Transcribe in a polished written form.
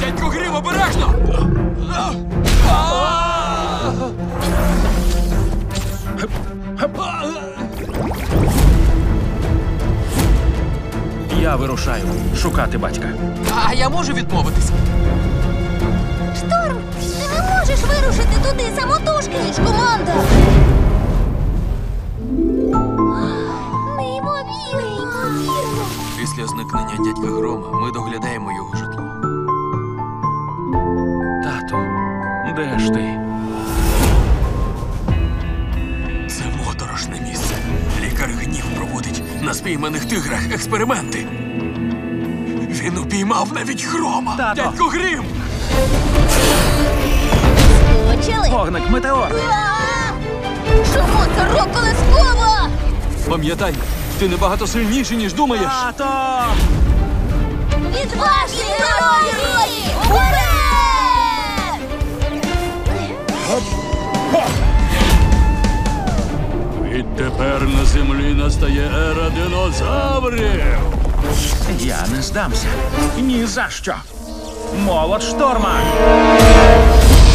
Дядько Грім, обережно! Я вирушаю шукати батька. А я можу відмовитись? Шторм, ти не можеш вирушити туди самотужки, ніж команда. Неймовірно. Після зникнення дядька Грома ми доглядаємо його житло. Тату, де ж ти? Це моторошне місце. Лікар Гнів проводить на спійманих тиграх експерименти. Він упіймав навіть Грома. Тато! Дядько Грім! Почали. Вогник метеор! Чому це рок-колескова? Пам'ятай, ти набагато сильніший, ніж думаєш. Тато! Відважні герої! Уперед! Відтепер на землі настає ера динозаврів. Я не здамся. Ні за що. Молот шторма!